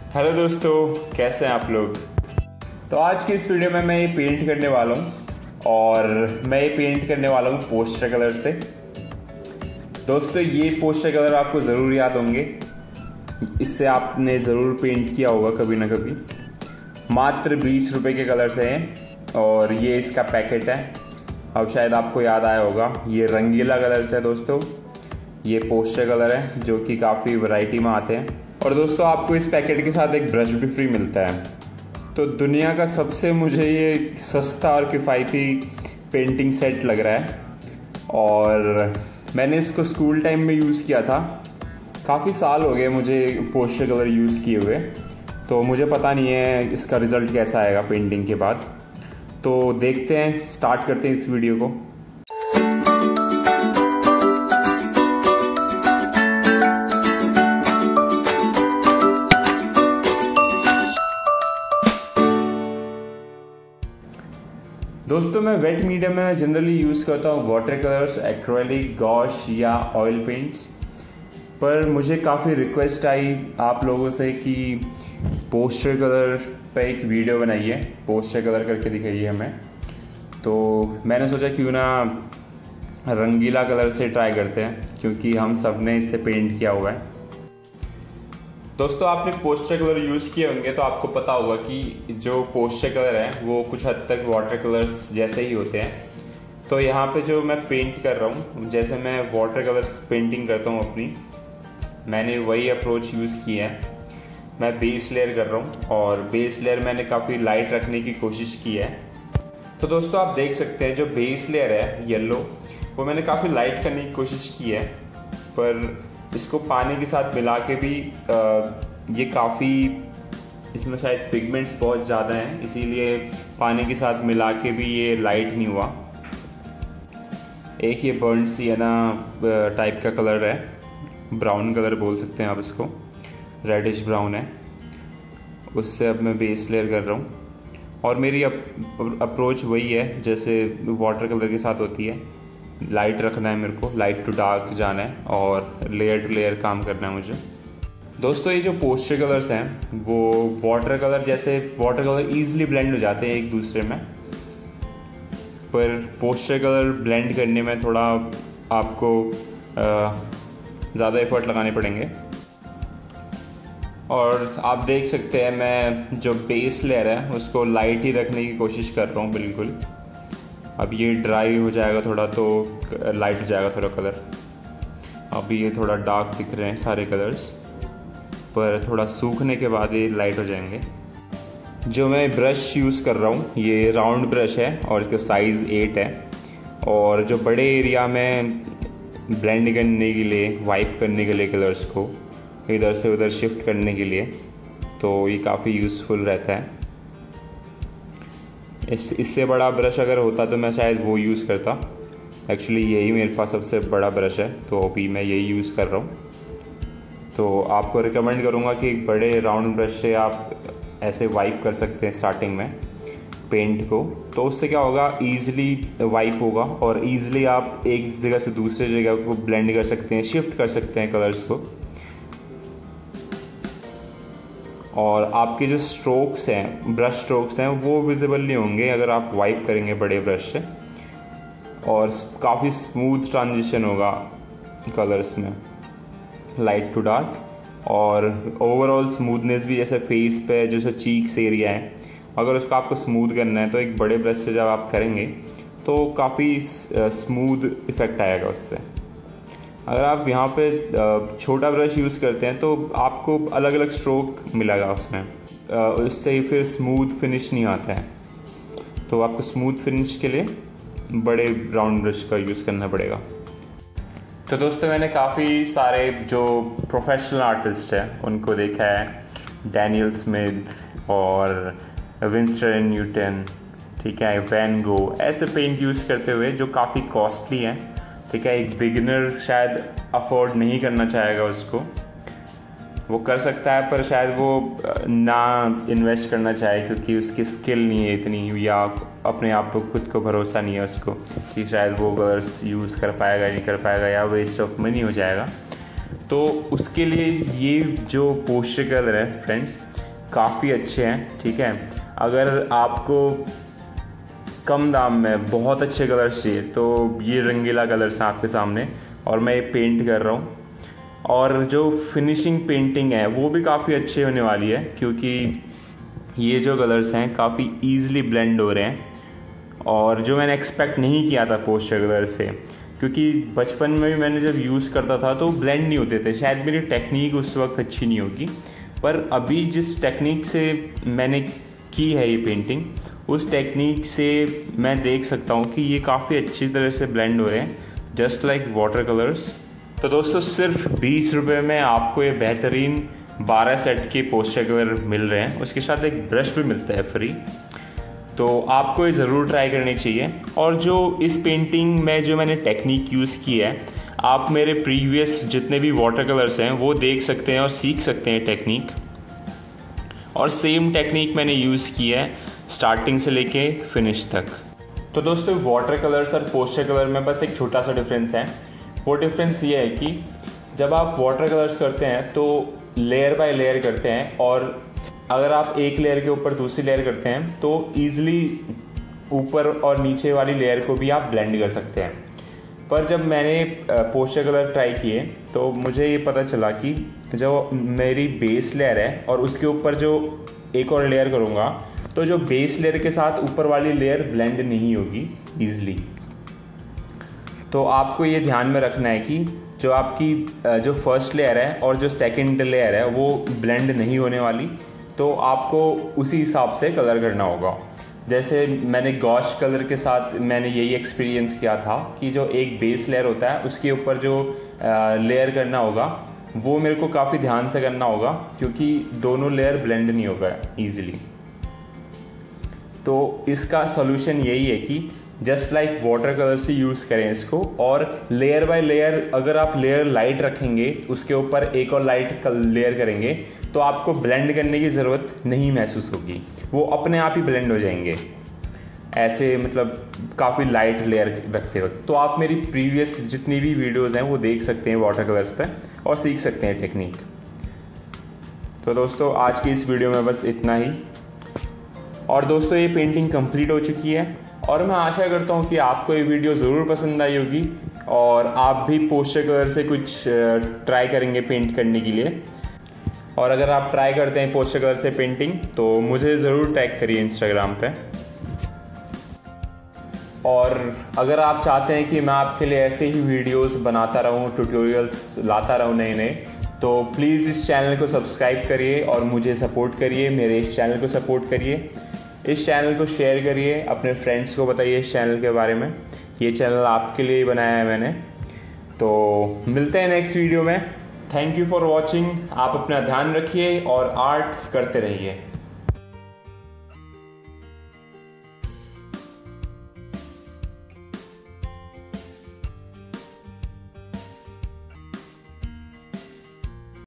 Hello दोस्तों, कैसे हैं आप लोग। तो आज की इस वीडियो में मैं ये पेंट करने वाला हूँ और मैं ये पेंट करने वाला हूँ पोस्टर कलर से। दोस्तों ये पोस्टर कलर आपको ज़रूर याद होंगे, इससे आपने ज़रूर पेंट किया होगा कभी ना कभी। मात्र 20 रुपये के कलर से हैं और ये इसका पैकेट है। अब शायद आपको याद आया होगा, ये रंगीला कलर से है दोस्तों। ये पोस्टर कलर है जो कि काफ़ी वैरायटी में आते हैं। और दोस्तों आपको इस पैकेट के साथ एक ब्रश भी फ्री मिलता है। तो दुनिया का सबसे मुझे ये सस्ता और किफ़ायती पेंटिंग सेट लग रहा है और मैंने इसको स्कूल टाइम में यूज़ किया था। काफ़ी साल हो गए मुझे पोस्टर कलर यूज़ किए हुए, तो मुझे पता नहीं है इसका रिज़ल्ट कैसा आएगा पेंटिंग के बाद। तो देखते हैं, स्टार्ट करते हैं इस वीडियो को। दोस्तों मैं वेट मीडियम में जनरली यूज़ करता हूँ वाटर कलर्स, एक्रेलिक, गॉश या ऑयल पेंट्स। पर मुझे काफ़ी रिक्वेस्ट आई आप लोगों से कि पोस्टर कलर पे एक वीडियो बनाइए, पोस्टर कलर करके दिखाइए हमें। तो मैंने सोचा क्यों ना रंगीला कलर से ट्राई करते हैं, क्योंकि हम सब ने इससे पेंट किया हुआ है। दोस्तों आपने पोस्टर कलर यूज़ किए होंगे तो आपको पता होगा कि जो पोस्टर कलर है वो कुछ हद तक वाटर कलर्स जैसे ही होते हैं। तो यहाँ पे जो मैं पेंट कर रहा हूँ, जैसे मैं वाटर कलर्स पेंटिंग करता हूँ अपनी, मैंने वही अप्रोच यूज़ किया है। मैं बेस लेयर कर रहा हूँ और बेस लेयर मैंने काफ़ी लाइट रखने की कोशिश की है। तो दोस्तों आप देख सकते हैं जो बेस लेयर है येलो, वो मैंने काफ़ी लाइट करने की कोशिश की है। पर इसको पानी के साथ मिला के भी ये काफ़ी, इसमें शायद पिगमेंट्स बहुत ज़्यादा हैं, इसीलिए पानी के साथ मिला के भी ये लाइट नहीं हुआ। एक ये बर्न सियाना टाइप का कलर है, ब्राउन कलर बोल सकते हैं आप इसको, रेडिश ब्राउन है। उससे अब मैं बेस लेयर कर रहा हूँ और मेरी अप्रोच वही है जैसे वाटर कलर के साथ होती है। लाइट रखना है मेरे को, लाइट टू डार्क जाना है और लेयर टू लेयर काम करना है मुझे। दोस्तों ये जो पोस्टर कलर्स हैं वो वाटर कलर जैसे, वाटर कलर ईजिली ब्लेंड हो जाते हैं एक दूसरे में, पर पोस्टर कलर ब्लेंड करने में थोड़ा आपको ज़्यादा एफर्ट लगाने पड़ेंगे। और आप देख सकते हैं मैं जो बेस लेयर है उसको लाइट ही रखने की कोशिश कर रहा हूँ बिल्कुल। अब ये ड्राई हो जाएगा थोड़ा तो लाइट हो जाएगा थोड़ा कलर। अभी ये थोड़ा डार्क दिख रहे हैं सारे कलर्स, पर थोड़ा सूखने के बाद ये लाइट हो जाएंगे। जो मैं ब्रश यूज़ कर रहा हूँ ये राउंड ब्रश है और इसका साइज़ 8 है। और जो बड़े एरिया में ब्लेंड करने के लिए, वाइप करने के लिए कलर्स को इधर से उधर शिफ्ट करने के लिए, तो ये काफ़ी यूज़फुल रहता है। इससे बड़ा ब्रश अगर होता तो मैं शायद वो यूज़ करता। एक्चुअली यही मेरे पास सबसे बड़ा ब्रश है, तो अभी मैं यही यूज़ कर रहा हूँ। तो आपको रिकमेंड करूँगा कि एक बड़े राउंड ब्रश से आप ऐसे वाइप कर सकते हैं स्टार्टिंग में पेंट को। तो उससे क्या होगा, ईज़िली वाइप होगा और ईज़िली आप एक जगह से दूसरे जगह को ब्लेंड कर सकते हैं, शिफ्ट कर सकते हैं कलर्स को। और आपके जो स्ट्रोक्स हैं, ब्रश स्ट्रोक्स हैं, वो विजिबल नहीं होंगे अगर आप वाइप करेंगे बड़े ब्रश से। और काफ़ी स्मूथ ट्रांजिशन होगा कलर्स में, लाइट टू डार्क। और ओवरऑल स्मूथनेस भी, जैसे फेस पे जैसे चीक्स एरिया है, अगर उसको आपको स्मूथ करना है तो एक बड़े ब्रश से जब आप करेंगे तो काफ़ी स्मूथ इफ़ेक्ट आएगा उससे। अगर आप यहाँ पे छोटा ब्रश यूज़ करते हैं तो आपको अलग अलग स्ट्रोक मिलेगा उसमें, उससे ही फिर स्मूथ फिनिश नहीं आता है। तो आपको स्मूथ फिनिश के लिए बड़े राउंड ब्रश का यूज़ करना पड़ेगा। तो दोस्तों मैंने काफ़ी सारे जो प्रोफेशनल आर्टिस्ट हैं उनको देखा है, डैनियल स्मिथ और विंस्टर न्यूटन, ठीक है, वैन गो, ऐसे पेंट यूज़ करते हुए जो काफ़ी कॉस्टली हैं। ठीक है, एक बिगिनर शायद अफोर्ड नहीं करना चाहेगा उसको, वो कर सकता है पर शायद वो ना इन्वेस्ट करना चाहे क्योंकि उसकी स्किल नहीं है इतनी, या अपने आप को खुद को भरोसा नहीं है उसको कि शायद वो कलर्स यूज़ कर पाएगा नहीं कर पाएगा, या वेस्ट ऑफ मनी हो जाएगा। तो उसके लिए ये जो पोस्टर कलर है फ्रेंड्स, काफ़ी अच्छे हैं। ठीक है, अगर आपको कम दाम में बहुत अच्छे कलर्स चाहिए तो ये रंगीला कलर्स हैं आपके सामने, और मैं ये पेंट कर रहा हूँ। और जो फिनिशिंग पेंटिंग है वो भी काफ़ी अच्छी होने वाली है, क्योंकि ये जो कलर्स हैं काफ़ी ईजिली ब्लेंड हो रहे हैं, और जो मैंने एक्सपेक्ट नहीं किया था पोस्टर कलर से, क्योंकि बचपन में भी मैंने जब यूज़ करता था तो ब्लेंड नहीं होते थे। शायद मेरी टेक्निक उस वक्त अच्छी नहीं होगी, पर अभी जिस टेक्निक से मैंने की है ये पेंटिंग, उस टेक्निक से मैं देख सकता हूँ कि ये काफ़ी अच्छी तरह से ब्लेंड हो रहे हैं, जस्ट लाइक वाटर कलर्स। तो दोस्तों सिर्फ 20 रुपये में आपको ये बेहतरीन 12 सेट के पोस्टर कलर मिल रहे हैं, उसके साथ एक ब्रश भी मिलता है फ्री। तो आपको ये ज़रूर ट्राई करनी चाहिए। और जो इस पेंटिंग में जो मैंने टेक्निक यूज़ की है, आप मेरे प्रीवियस जितने भी वाटर कलर्स हैं वो देख सकते हैं और सीख सकते हैं टेक्निक। और सेम टेक्निक मैंने यूज़ की है स्टार्टिंग से लेके फिनिश तक। तो दोस्तों वाटर कलर्स और पोस्टर कलर में बस एक छोटा सा डिफरेंस है। वो डिफरेंस ये है कि जब आप वाटर कलर्स करते हैं तो लेयर बाय लेयर करते हैं, और अगर आप एक लेयर के ऊपर दूसरी लेयर करते हैं तो ईज़िली ऊपर और नीचे वाली लेयर को भी आप ब्लेंड कर सकते हैं। पर जब मैंने पोस्टर कलर ट्राई किए तो मुझे ये पता चला कि जो मेरी बेस लेयर है और उसके ऊपर जो एक और लेयर करूँगा तो जो बेस लेयर के साथ ऊपर वाली लेयर ब्लेंड नहीं होगी ईज़िली। तो आपको ये ध्यान में रखना है कि जो आपकी जो फर्स्ट लेयर है और जो सेकंड लेयर है वो ब्लेंड नहीं होने वाली, तो आपको उसी हिसाब से कलर करना होगा। जैसे मैंने गॉश कलर के साथ मैंने यही एक्सपीरियंस किया था कि जो एक बेस लेयर होता है उसके ऊपर जो लेयर करना होगा वो मेरे को काफ़ी ध्यान से करना होगा, क्योंकि दोनों लेयर ब्लेंड नहीं होगा ईजिली। तो इसका सॉल्यूशन यही है कि जस्ट लाइक वाटर कलर से यूज़ करें इसको, और लेयर बाय लेयर अगर आप लेयर लाइट रखेंगे उसके ऊपर एक और लाइट लेयर करेंगे तो आपको ब्लेंड करने की ज़रूरत नहीं महसूस होगी, वो अपने आप ही ब्लेंड हो जाएंगे ऐसे, मतलब काफ़ी लाइट लेयर रखते वक्त। तो आप मेरी प्रीवियस जितनी भी वीडियोज़ हैं वो देख सकते हैं वाटर कलर्स पे और सीख सकते हैं टेक्निक। तो दोस्तों आज की इस वीडियो में बस इतना ही। और दोस्तों ये पेंटिंग कंप्लीट हो चुकी है, और मैं आशा करता हूँ कि आपको ये वीडियो ज़रूर पसंद आई होगी और आप भी पोस्टर कलर से कुछ ट्राई करेंगे पेंट करने के लिए। और अगर आप ट्राई करते हैं पोस्टर कलर से पेंटिंग तो मुझे ज़रूर टैग करिए इंस्टाग्राम पे। और अगर आप चाहते हैं कि मैं आपके लिए ऐसे ही वीडियोस बनाता रहूं, ट्यूटोरियल्स लाता रहूं नए नए, तो प्लीज़ इस चैनल को सब्सक्राइब करिए और मुझे सपोर्ट करिए, मेरे इस चैनल को सपोर्ट करिए। इस चैनल को शेयर करिए, अपने फ्रेंड्स को बताइए इस चैनल के बारे में। ये चैनल आपके लिए ही बनाया है मैंने। तो मिलते हैं नेक्स्ट वीडियो में। Thank you for watching. आप अपना ध्यान रखिए और आर्ट करते रहिए।